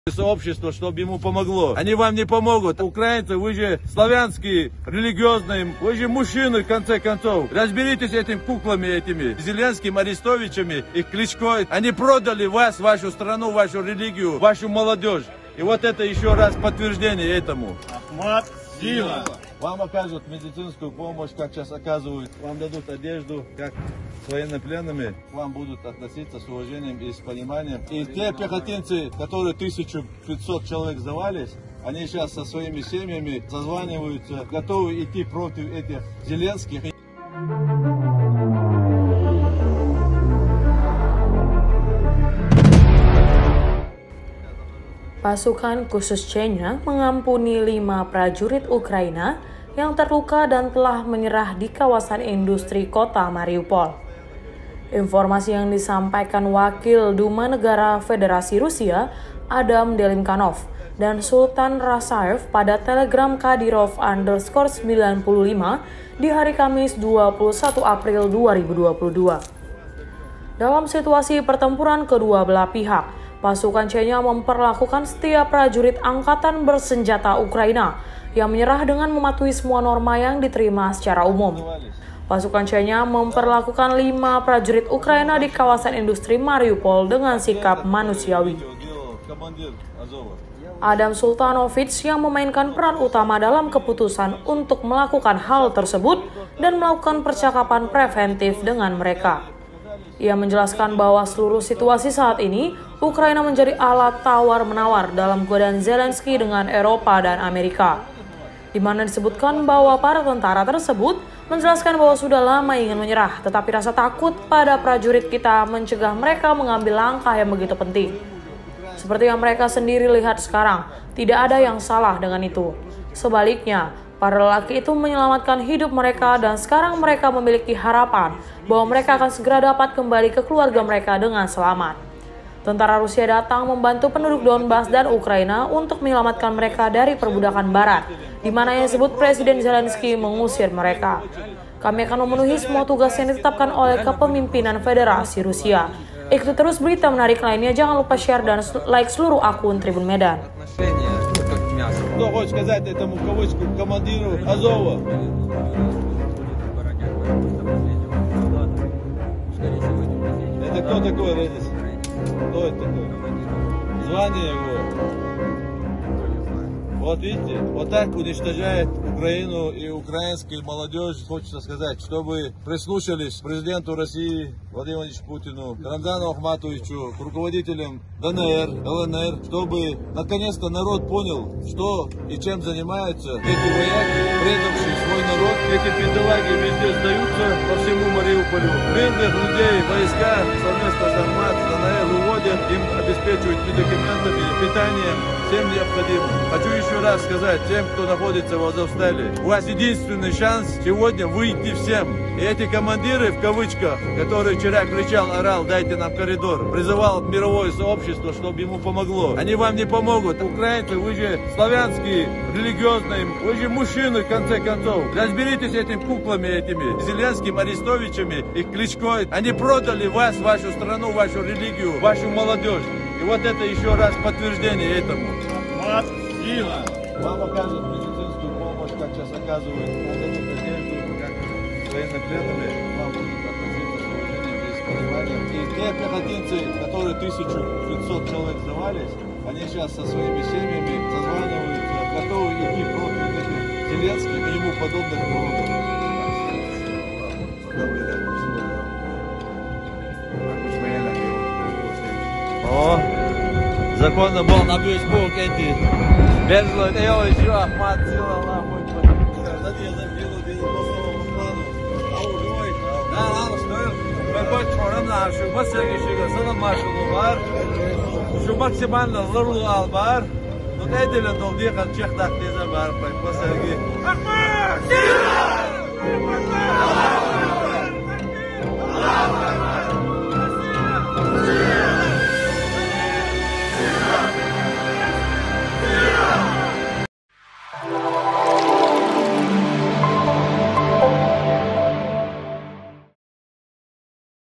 сообщество, чтобы ему помогло. Они вам не помогут. Украинцы, вы же славянские, религиозные, вы же мужчины, в конце концов. Разберитесь с этими куклами, этими Зеленским, Арестовичами и Кличко. Они продали вас, вашу страну, вашу религию, вашу молодежь. И вот это еще раз подтверждение этому. Ахмат, сила! Вам окажут медицинскую помощь, как сейчас оказывают. Вам дадут одежду, как с военнопленными. К вам будут относиться с уважением и с пониманием. И те пехотинцы, которые 1500 человек сдавались, они сейчас со своими семьями созваниваются, готовы идти против этих Зеленских. Pasukan khusus Chenya mengampuni 5 prajurit Ukraina yang terluka dan telah menyerah di kawasan industri kota Mariupol. Informasi yang disampaikan Wakil Duma Negara Federasi Rusia, Adam Delimkanov, dan Sultan Rasaev pada Telegram Kadyrov_95 di hari Kamis 21 April 2022. Dalam situasi pertempuran kedua belah pihak, pasukan Chenya memperlakukan setiap prajurit angkatan bersenjata Ukraina yang menyerah dengan mematuhi semua norma yang diterima secara umum. Pasukan Chenya memperlakukan 5 prajurit Ukraina di kawasan industri Mariupol dengan sikap manusiawi. Adam Sultanovich yang memainkan peran utama dalam keputusan untuk melakukan hal tersebut dan melakukan percakapan preventif dengan mereka. Ia menjelaskan bahwa seluruh situasi saat ini, Ukraina menjadi alat tawar-menawar dalam godaan Zelensky dengan Eropa dan Amerika. Di mana disebutkan bahwa para tentara tersebut menjelaskan bahwa sudah lama ingin menyerah, tetapi rasa takut pada prajurit kita mencegah mereka mengambil langkah yang begitu penting. Seperti yang mereka sendiri lihat sekarang, tidak ada yang salah dengan itu. Sebaliknya, para lelaki itu menyelamatkan hidup mereka dan sekarang mereka memiliki harapan bahwa mereka akan segera dapat kembali ke keluarga mereka dengan selamat. Tentara Rusia datang membantu penduduk Donbas dan Ukraina untuk menyelamatkan mereka dari perbudakan Barat, di mana yang disebut Presiden Zelensky mengusir mereka. Kami akan memenuhi semua tugas yang ditetapkan oleh kepemimpinan Federasi Rusia. Ikuti terus berita menarik lainnya, jangan lupa share dan like seluruh akun Tribun Medan. Что хочешь сказать этому кавычку командиру Азова? Это кто такой, Редис? Кто это такой? Звание его. Вот видите, вот так уничтожает Украину и украинскую молодежь. Хочется сказать, чтобы прислушались президенту России Владимиру Владимировичу Путину, Рамзану Ахматовичу, руководителям ДНР, ЛНР, чтобы наконец-то народ понял, что и чем занимаются эти вояки, предавшие свой народ. Эти пинделаги везде сдаются по всему Мариуполю. Мирных людей войска совместно с Ахмат, ДНР уводят, им обеспечивают медикаментами, питанием, всем необходимым. Хочу еще раз сказать тем, кто находится в Азовстале, у вас единственный шанс сегодня выйти всем. И эти командиры, в кавычках, которые вчера кричал, орал, дайте нам коридор, призывал мировое сообщество, чтобы ему помогло. Они вам не помогут. Украинцы, вы же славянские, религиозные, вы же мужчины, в конце концов. Разберитесь с этими куклами, этими Зеленским, Арестовичами и Кличко. Они продали вас, вашу страну, вашу религию, вашу молодежь. И вот это еще раз подтверждение этому. Ахмат, сила! Вам окажут медицинскую помощь, как сейчас оказывают. Военнопленными, вам будут относиться с уважением и с пониманием. И те пехотинцы, которые 1500 человек сдавались, они сейчас со своими семьями созваниваются, готовы идти против этих Зеленских и ему подобных народов. О, законно был на весь бок эти. Безло, еще Ахмат, сила, нахуй. Şu masaya sana marşalı var, şu maksimal nazarlı al var, bu ne edilen olduğu kadar çek taktiğe var, masaya. Akbar!